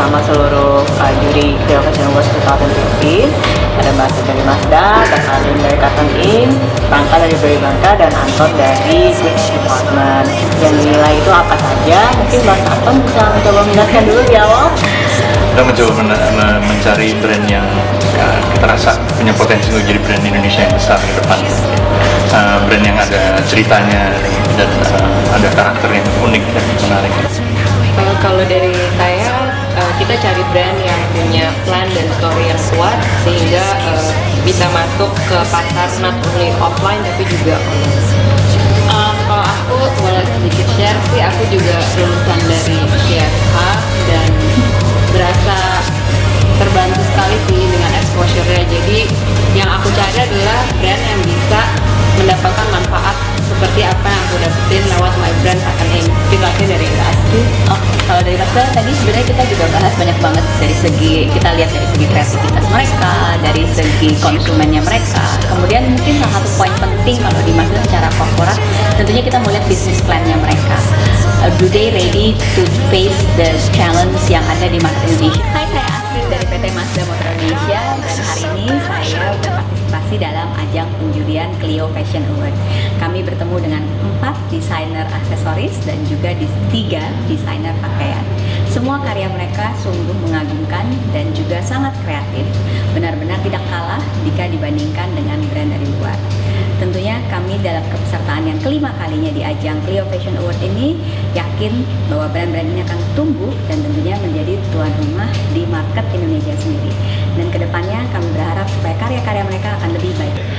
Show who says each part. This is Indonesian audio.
Speaker 1: bersama seluruh juri Clio Fashion Awards 2015. Ada Mbak dari Mazda, Katalin dari Cotton In, Bangka dari Berry Bangka, dan Anton dari Switch Department. Yang dinilai itu apa saja? Mungkin Mbak Anton bisa mencoba menjelaskan dulu di awal.
Speaker 2: Kita mencoba mencari brand yang kita rasa punya potensi untuk jadi brand Indonesia yang besar ke depan. Brand yang ada ceritanya dan ada karakter yang unik dan menarik.
Speaker 3: Kalau dari saya, kita cari brand yang punya plan dan story yang kuat sehingga bisa masuk ke pasar not only offline tapi juga online. Kalau aku boleh sedikit share sih, aku juga lulusan dari CSH dan berasa terbantu sekali sih dengan exposure-nya. Jadi yang aku cari adalah brand yang bisa mendapatkan manfaat seperti apa yang aku dapetin lewat my brand akan inspirasi dari industri.
Speaker 4: Kalau dari Mazda tadi sebenarnya kita juga bahas banyak banget dari segi, kita lihat dari segi kreativitas mereka, dari segi konsumennya mereka. Kemudian mungkin salah satu poin penting kalau di Mazda secara korporat, tentunya kita mau lihat bisnis plan-nya mereka. Do they ready to face the challenge yang ada di market Indonesia? Hai, saya Astrid dari PT Mazda Motor Indonesia dan hari ini saya berpartisipasi dalam ajang penjurian Clio Fashion Award. Kami bertemu dengan 4 desainer aksesoris dan juga 3 desainer pakaian. Semua karya mereka sungguh mengagumkan dan juga sangat kreatif. Benar-benar tidak kalah jika dibandingkan dengan brand dari luar. Tentunya kami dalam kepesertaan yang kelima kalinya di ajang Clio Fashion Award ini yakin bahwa brand-brand ini akan tumbuh dan tentunya menjadi tuan rumah di market Indonesia sendiri. Dan kedepannya kami berharap supaya karya-karya mereka akan lebih baik.